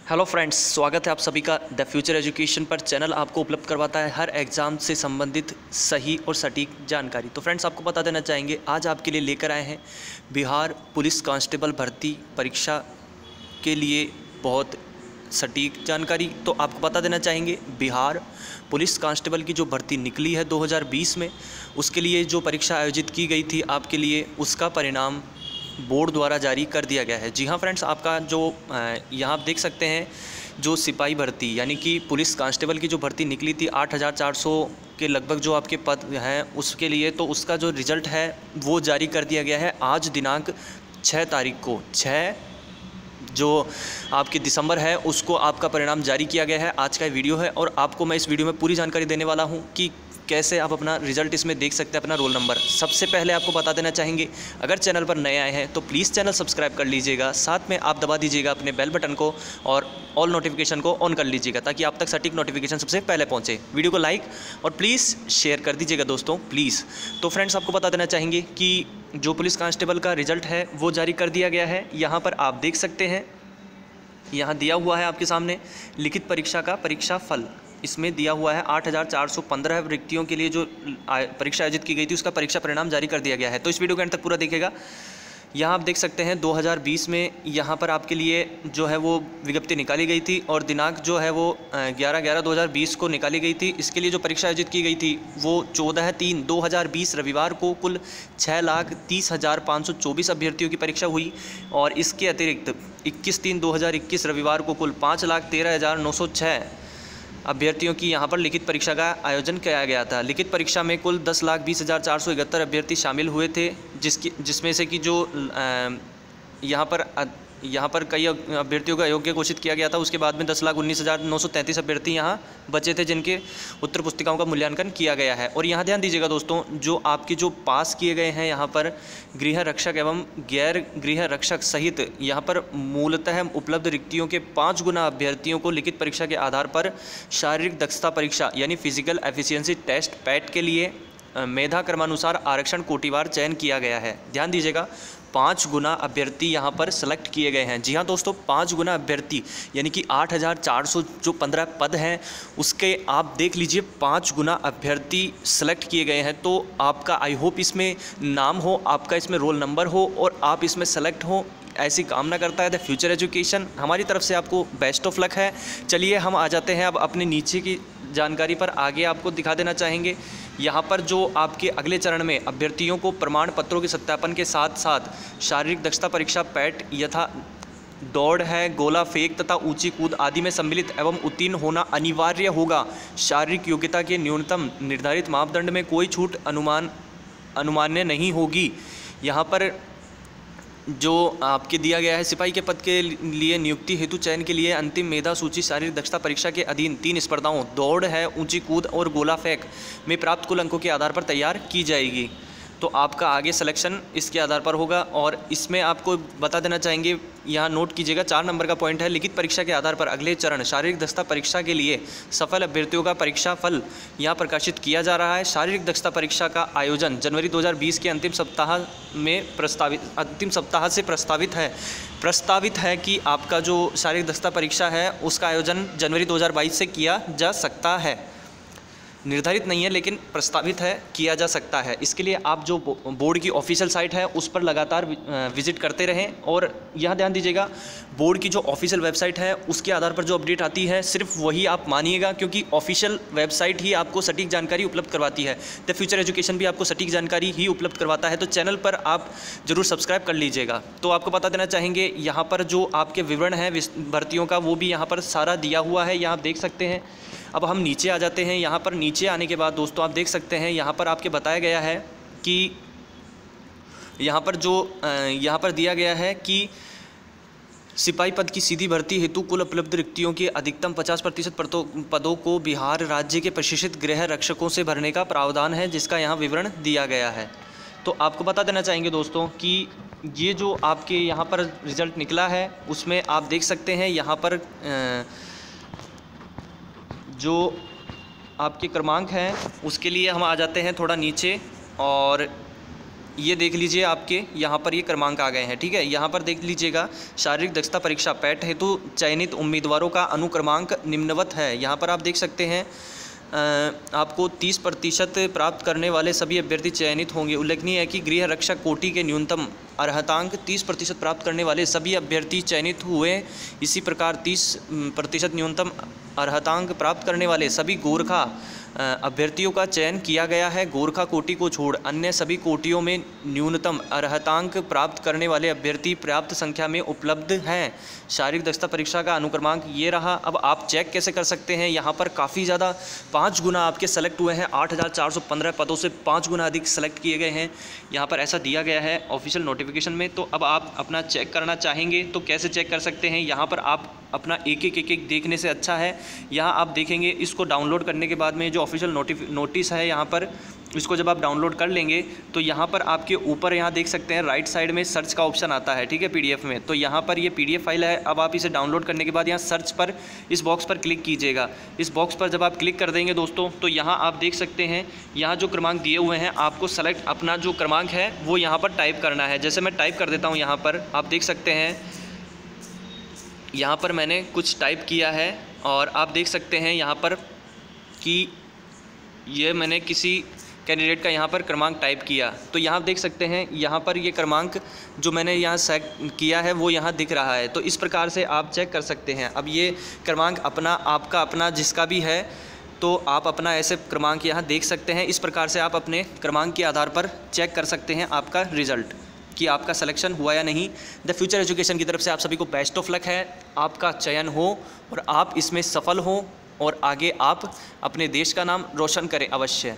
Hello friends, स्वागत है आप सभी का द फ्यूचर एजुकेशन पर। चैनल आपको उपलब्ध करवाता है हर एग्ज़ाम से संबंधित सही और सटीक जानकारी। तो फ्रेंड्स, आपको बता देना चाहेंगे आज आपके लिए लेकर आए हैं बिहार पुलिस कांस्टेबल भर्ती परीक्षा के लिए बहुत सटीक जानकारी। तो आपको बता देना चाहेंगे बिहार पुलिस कांस्टेबल की जो भर्ती निकली है 2020 में, उसके लिए जो परीक्षा आयोजित की गई थी आपके लिए, उसका परिणाम बोर्ड द्वारा जारी कर दिया गया है। जी हाँ फ्रेंड्स, आपका जो यहाँ आप देख सकते हैं जो सिपाही भर्ती यानी कि पुलिस कांस्टेबल की जो भर्ती निकली थी 8400 के लगभग जो आपके पद हैं उसके लिए, तो उसका जो रिज़ल्ट है वो जारी कर दिया गया है आज दिनांक 6 तारीख को। 6 जो आपकी दिसंबर है उसको आपका परिणाम जारी किया गया है। आज का वीडियो है और आपको मैं इस वीडियो में पूरी जानकारी देने वाला हूं कि कैसे आप अपना रिजल्ट इसमें देख सकते हैं, अपना रोल नंबर। सबसे पहले आपको बता देना चाहेंगे, अगर चैनल पर नए आए हैं तो प्लीज़ चैनल सब्सक्राइब कर लीजिएगा, साथ में आप दबा दीजिएगा अपने बेल बटन को और ऑल नोटिफिकेशन को ऑन कर लीजिएगा ताकि आप तक सटीक नोटिफिकेशन सबसे पहले पहुँचे। वीडियो को लाइक और प्लीज़ शेयर कर दीजिएगा दोस्तों, प्लीज़। तो फ्रेंड्स, आपको बता देना चाहेंगे कि जो पुलिस कांस्टेबल का रिजल्ट है वो जारी कर दिया गया है। यहाँ पर आप देख सकते हैं, यहाँ दिया हुआ है आपके सामने लिखित परीक्षा का परीक्षा फल। इसमें दिया हुआ है 8415 रिक्तियों के लिए जो परीक्षा आयोजित की गई थी उसका परीक्षा परिणाम जारी कर दिया गया है। तो इस वीडियो के अंत तक पूरा देखिएगा। यहाँ आप देख सकते हैं 2020 में यहाँ पर आपके लिए जो है वो विज्ञप्ति निकाली गई थी और दिनांक जो है वो 11/11/2020 को निकाली गई थी। इसके लिए जो परीक्षा आयोजित की गई थी वो 14/3/2020 रविवार को कुल 6,30,524 अभ्यर्थियों की परीक्षा हुई और इसके अतिरिक्त 21/3/2021 रविवार को कुल 5,13,906 अभ्यर्थियों की यहाँ पर लिखित परीक्षा का आयोजन किया गया था। लिखित परीक्षा में कुल 10,20,471 अभ्यर्थी शामिल हुए थे, जिसमें से कि जो यहाँ पर कई अभ्यर्थियों का अयोग्य घोषित किया गया था। उसके बाद में 10,19,933 अभ्यर्थी यहाँ बचे थे जिनके उत्तर पुस्तिकाओं का मूल्यांकन किया गया है। और यहाँ ध्यान दीजिएगा दोस्तों, जो आपके जो पास किए गए हैं यहाँ पर गृह रक्षक एवं गैर गृह रक्षक सहित यहाँ पर मूलतः उपलब्ध रिक्तियों के 5 गुना अभ्यर्थियों को लिखित परीक्षा के आधार पर शारीरिक दक्षता परीक्षा यानी फिजिकल एफिशिएंसी टेस्ट पैट के लिए मेधा क्रमानुसार आरक्षण कोटिवार चयन किया गया है। ध्यान दीजिएगा, 5 गुना अभ्यर्थी यहाँ पर सेलेक्ट किए गए हैं। जी हाँ दोस्तों, 5 गुना अभ्यर्थी यानी कि 8400 जो 15 पद हैं उसके आप देख लीजिए 5 गुना अभ्यर्थी सेलेक्ट किए गए हैं। तो आपका आई होप इसमें नाम हो, आपका इसमें रोल नंबर हो और आप इसमें सेलेक्ट हो, ऐसी कामना करता है द फ्यूचर एजुकेशन। हमारी तरफ से आपको बेस्ट ऑफ लक है। चलिए हम आ जाते हैं अब अपने नीचे की जानकारी पर। आगे आपको दिखा देना चाहेंगे यहाँ पर जो आपके अगले चरण में अभ्यर्थियों को प्रमाण पत्रों के सत्यापन के साथ साथ शारीरिक दक्षता परीक्षा पैट यथा दौड़ है, गोला फेंक तथा ऊंची कूद आदि में सम्मिलित एवं उत्तीर्ण होना अनिवार्य होगा। शारीरिक योग्यता के न्यूनतम निर्धारित मापदंड में कोई छूट अनुमान्य नहीं होगी। यहाँ पर जो आपके दिया गया है सिपाही के पद के लिए नियुक्ति हेतु चयन के लिए अंतिम मेधा सूची शारीरिक दक्षता परीक्षा के अधीन 3 स्पर्धाओं दौड़ है, ऊंची कूद और गोला फेंक में प्राप्त कुल अंकों के आधार पर तैयार की जाएगी। तो आपका आगे सिलेक्शन इसके आधार पर होगा। और इसमें आपको बता देना चाहेंगे, यहाँ नोट कीजिएगा, 4 नंबर का पॉइंट है, लिखित परीक्षा के आधार पर अगले चरण शारीरिक दक्षता परीक्षा के लिए सफल अभ्यर्थियों का परीक्षा फल यहाँ प्रकाशित किया जा रहा है। शारीरिक दक्षता परीक्षा का आयोजन जनवरी 2020 के अंतिम सप्ताह से प्रस्तावित है कि आपका जो शारीरिक दक्षता परीक्षा है उसका आयोजन जनवरी 2022 से किया जा सकता है। निर्धारित नहीं है लेकिन प्रस्तावित है, किया जा सकता है। इसके लिए आप जो बोर्ड की ऑफिशियल साइट है उस पर लगातार विजिट करते रहें। और यहाँ ध्यान दीजिएगा, बोर्ड की जो ऑफिशियल वेबसाइट है उसके आधार पर जो अपडेट आती है सिर्फ वही आप मानिएगा, क्योंकि ऑफिशियल वेबसाइट ही आपको सटीक जानकारी उपलब्ध करवाती है। द फ्यूचर एजुकेशन भी आपको सटीक जानकारी ही उपलब्ध करवाता है। तो चैनल पर आप जरूर सब्सक्राइब कर लीजिएगा। तो आपको बता देना चाहेंगे, यहाँ पर जो आपके विवरण है भर्तियों का वो भी यहाँ पर सारा दिया हुआ है, यहाँ आप देख सकते हैं। अब हम नीचे आ जाते हैं। यहाँ पर नीचे आने के बाद दोस्तों आप देख सकते हैं, यहाँ पर आपके बताया गया है कि यहाँ पर दिया गया है कि सिपाही पद की सीधी भर्ती हेतु कुल उपलब्ध रिक्तियों की अधिकतम 50% पदों को बिहार राज्य के प्रशिक्षित गृह रक्षकों से भरने का प्रावधान है, जिसका यहाँ विवरण दिया गया है। तो आपको बता देना चाहेंगे दोस्तों कि ये जो आपके यहाँ पर रिज़ल्ट निकला है उसमें आप देख सकते हैं, यहाँ पर जो आपके क्रमांक हैं उसके लिए हम आ जाते हैं थोड़ा नीचे। और ये देख लीजिए आपके यहाँ पर ये क्रमांक आ गए हैं, ठीक है। यहाँ पर देख लीजिएगा, शारीरिक दक्षता परीक्षा पैट हेतु चयनित उम्मीदवारों का अनुक्रमांक निम्नवत है। यहाँ पर आप देख सकते हैं आपको 30% प्राप्त करने वाले सभी अभ्यर्थी चयनित होंगे। उल्लेखनीय है कि गृह रक्षक कोटि के न्यूनतम अर्हतांक 30% प्राप्त करने वाले सभी अभ्यर्थी चयनित हुए। इसी प्रकार 30% न्यूनतम अर्हतांक प्राप्त करने वाले सभी गोरखा अभ्यर्थियों का चयन किया गया है। गोरखा कोटि को छोड़ अन्य सभी कोटियों में न्यूनतम अर्हतांक प्राप्त करने वाले अभ्यर्थी पर्याप्त संख्या में उपलब्ध हैं। शारीरिक दक्षता परीक्षा का अनुक्रमांक ये रहा। अब आप चेक कैसे कर सकते हैं, यहाँ पर काफ़ी ज़्यादा 5 गुना आपके सेलेक्ट हुए हैं। 8415 पदों से 5 गुना अधिक सेलेक्ट किए गए हैं। यहाँ पर ऐसा दिया गया है ऑफिशियल नोटिफिकेशन में। तो अब आप अपना चेक करना चाहेंगे तो कैसे चेक कर सकते हैं, यहाँ पर आप अपना एक एक देखने से अच्छा है यहाँ आप देखेंगे। इसको डाउनलोड करने के बाद में जो ऑफिशियल नोटिस है यहाँ पर, इसको जब आप डाउनलोड कर लेंगे तो यहाँ पर आपके ऊपर यहाँ देख सकते हैं राइट साइड में सर्च का ऑप्शन आता है, ठीक है, पीडीएफ में। तो यहाँ पर ये पीडीएफ फाइल है। अब आप इसे डाउनलोड करने के बाद यहाँ सर्च पर इस बॉक्स पर क्लिक कीजिएगा। इस बॉक्स पर जब आप क्लिक कर देंगे दोस्तों, तो यहाँ आप देख सकते हैं यहाँ जो क्रमांक दिए हुए हैं, आपको सेलेक्ट अपना जो क्रमांक है वो यहाँ पर टाइप करना है। जैसे मैं टाइप कर देता हूँ, यहाँ पर आप देख सकते हैं यहाँ पर मैंने कुछ टाइप किया है और आप देख सकते हैं यहाँ पर कि ये मैंने किसी कैंडिडेट का यहाँ पर क्रमांक टाइप किया। तो यहाँ देख सकते हैं यहाँ पर ये क्रमांक जो मैंने यहाँ सेट किया है वो यहाँ दिख रहा है। तो इस प्रकार से आप चेक कर सकते हैं। अब ये क्रमांक अपना आपका अपना जिसका भी है, तो आप अपना ऐसे क्रमांक यहाँ देख सकते हैं। इस प्रकार से आप अपने क्रमांक के आधार पर चेक कर सकते हैं आपका रिज़ल्ट कि आपका सिलेक्शन हुआ या नहीं। द फ्यूचर एजुकेशन की तरफ से आप सभी को बेस्ट ऑफ लक है। आपका चयन हो और आप इसमें सफल हो और आगे आप अपने देश का नाम रोशन करें अवश्य।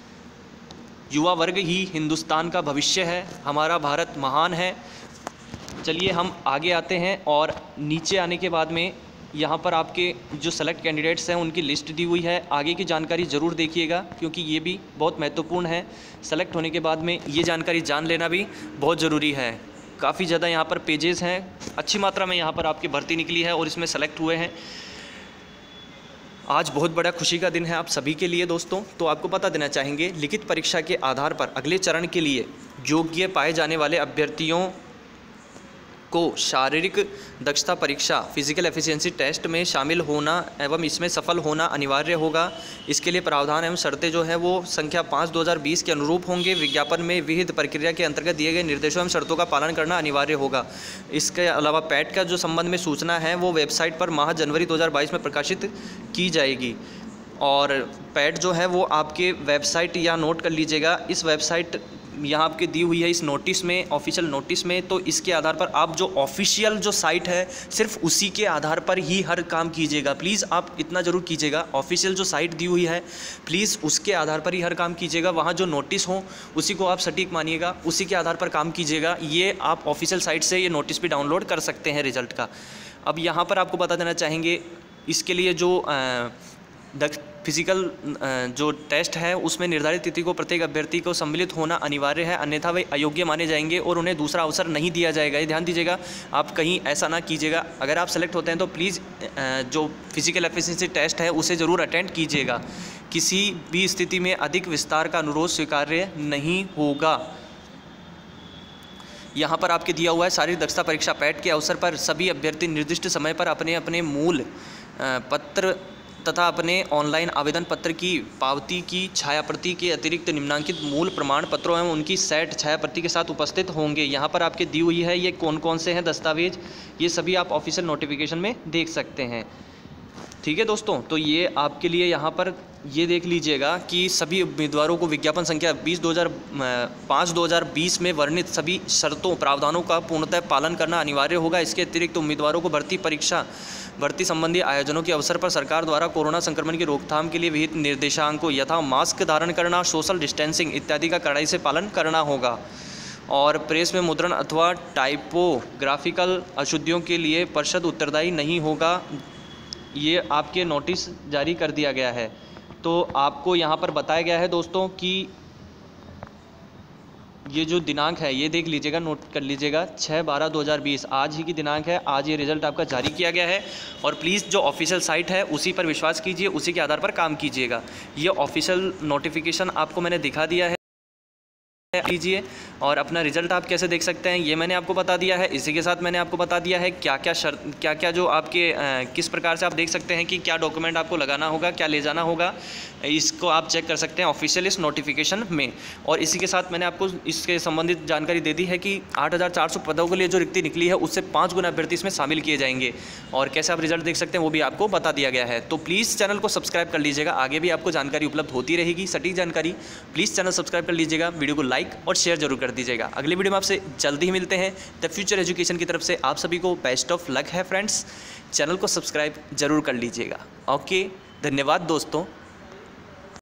युवा वर्ग ही हिंदुस्तान का भविष्य है। हमारा भारत महान है। चलिए हम आगे आते हैं और नीचे आने के बाद में यहाँ पर आपके जो सेलेक्ट कैंडिडेट्स हैं उनकी लिस्ट दी हुई है। आगे की जानकारी ज़रूर देखिएगा क्योंकि ये भी बहुत महत्वपूर्ण है। सेलेक्ट होने के बाद में ये जानकारी जान लेना भी बहुत ज़रूरी है। काफ़ी ज़्यादा यहाँ पर पेजेस हैं, अच्छी मात्रा में यहाँ पर आपकी भर्ती निकली है और इसमें सेलेक्ट हुए हैं। आज बहुत बड़ा खुशी का दिन है आप सभी के लिए दोस्तों। तो आपको पता देना चाहेंगे, लिखित परीक्षा के आधार पर अगले चरण के लिए योग्य पाए जाने वाले अभ्यर्थियों को शारीरिक दक्षता परीक्षा फिजिकल एफिशिएंसी टेस्ट में शामिल होना एवं इसमें सफल होना अनिवार्य होगा। इसके लिए प्रावधान एवं शर्तें जो हैं वो संख्या 5/2020 के अनुरूप होंगे। विज्ञापन में विहित प्रक्रिया के अंतर्गत दिए गए निर्देशों एवं शर्तों का पालन करना अनिवार्य होगा। इसके अलावा पैट का जो संबंध में सूचना है वो वेबसाइट पर माह जनवरी 2022 में प्रकाशित की जाएगी। और पैट जो है वो आपके वेबसाइट या नोट कर लीजिएगा, इस वेबसाइट यहाँ आपके दी हुई है इस नोटिस में, ऑफिशियल नोटिस में। तो इसके आधार पर आप जो ऑफिशियल जो साइट है सिर्फ उसी के आधार पर ही हर काम कीजिएगा। प्लीज़ आप इतना ज़रूर कीजिएगा, ऑफिशियल जो साइट दी हुई है प्लीज़ उसके आधार पर ही हर काम कीजिएगा। वहाँ जो नोटिस हो उसी को आप सटीक मानिएगा, उसी के आधार पर काम कीजिएगा। ये आप ऑफिशियल साइट से ये नोटिस भी डाउनलोड कर सकते हैं रिजल्ट का। अब यहाँ पर आपको बता देना चाहेंगे, इसके लिए जो फिजिकल जो टेस्ट है उसमें निर्धारित तिथि को प्रत्येक अभ्यर्थी को सम्मिलित होना अनिवार्य है, अन्यथा वे अयोग्य माने जाएंगे और उन्हें दूसरा अवसर नहीं दिया जाएगा। ये ध्यान दीजिएगा, आप कहीं ऐसा ना कीजिएगा। अगर आप सेलेक्ट होते हैं तो प्लीज़ जो फिजिकल एफिशिएंसी टेस्ट है उसे ज़रूर अटेंड कीजिएगा। किसी भी स्थिति में अधिक विस्तार का अनुरोध स्वीकार्य नहीं होगा। यहाँ पर आपके दिया हुआ है, शारीरिक दक्षता परीक्षा पैट के अवसर पर सभी अभ्यर्थी निर्दिष्ट समय पर अपने अपने मूल पत्र तथा अपने ऑनलाइन आवेदन पत्र की पावती की छायाप्रति के अतिरिक्त निम्नांकित मूल प्रमाण पत्रों एवं उनकी सेट छायाप्रति के साथ उपस्थित होंगे। यहाँ पर आपके दी हुई है ये कौन कौन से हैं दस्तावेज, ये सभी आप ऑफिशियल नोटिफिकेशन में देख सकते हैं। ठीक है दोस्तों, तो ये आपके लिए यहाँ पर ये देख लीजिएगा कि सभी उम्मीदवारों को विज्ञापन संख्या 5/2020 में वर्णित सभी शर्तों प्रावधानों का पूर्णतः पालन करना अनिवार्य होगा। इसके अतिरिक्त उम्मीदवारों को भर्ती संबंधी आयोजनों के अवसर पर सरकार द्वारा कोरोना संक्रमण की रोकथाम के लिए विहित निर्देशांकों यथा मास्क धारण करना, सोशल डिस्टेंसिंग इत्यादि का कड़ाई से पालन करना होगा। और प्रेस में मुद्रण अथवा टाइपोग्राफिकल अशुद्धियों के लिए परिषद उत्तरदायी नहीं होगा। ये आपके नोटिस जारी कर दिया गया है। तो आपको यहाँ पर बताया गया है दोस्तों कि ये जो दिनांक है ये देख लीजिएगा, नोट कर लीजिएगा, 6/12/2020 आज ही की दिनांक है। आज ये रिज़ल्ट आपका जारी किया गया है और प्लीज़ जो ऑफिशियल साइट है उसी पर विश्वास कीजिए, उसी के आधार पर काम कीजिएगा। ये ऑफिशियल नोटिफिकेशन आपको मैंने दिखा दिया है। लीजिए और अपना रिजल्ट आप कैसे देख सकते हैं ये मैंने आपको बता दिया है। इसी के साथ मैंने आपको बता दिया है क्या क्या जो आपके किस प्रकार से आप देख सकते हैं कि क्या डॉक्यूमेंट आपको लगाना होगा, क्या ले जाना होगा, इसको आप चेक कर सकते हैं ऑफिशियल इस नोटिफिकेशन में। और इसी के साथ मैंने आपको इसके संबंधित जानकारी दे दी है कि 8,400 पदों के लिए जो रिक्ति निकली है उससे 5 गुना अभ्यर्थी इसमें शामिल किए जाएंगे और कैसे आप रिजल्ट देख सकते हैं वो भी आपको बता दिया गया है। तो प्लीज़ चैनल को सब्सक्राइब कर लीजिएगा, आगे भी आपको जानकारी उपलब्ध होती रहेगी, सटीक जानकारी। प्लीज़ चैनल सब्सक्राइब कर लीजिएगा, वीडियो को लाइक और शेयर जरूर कर दीजिएगा। अगली वीडियो में आपसे जल्दी ही मिलते हैं। द फ्यूचर एजुकेशन की तरफ से आप सभी को बेस्ट ऑफ लक है फ्रेंड्स। चैनल को सब्सक्राइब जरूर कर लीजिएगा। ओके, धन्यवाद दोस्तों।